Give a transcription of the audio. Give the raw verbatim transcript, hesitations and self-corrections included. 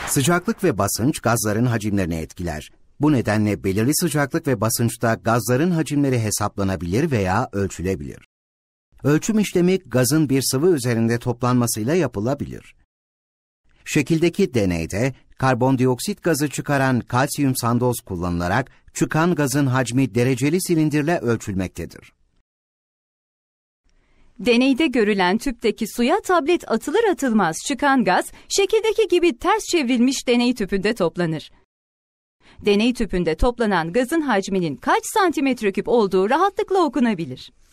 Sıcaklık ve basınç gazların hacimlerini etkiler. Bu nedenle belirli sıcaklık ve basınçta gazların hacimleri hesaplanabilir veya ölçülebilir. Ölçüm işlemi gazın bir sıvı üzerinde toplanmasıyla yapılabilir. Şekildeki deneyde karbondioksit gazı çıkaran kalsiyum sandoz kullanılarak çıkan gazın hacmi dereceli silindirle ölçülmektedir. Deneyde görülen tüpteki suya tablet atılır atılmaz çıkan gaz, şekildeki gibi ters çevrilmiş deney tüpünde toplanır. Deney tüpünde toplanan gazın hacminin kaç santimetre küp olduğu rahatlıkla okunabilir.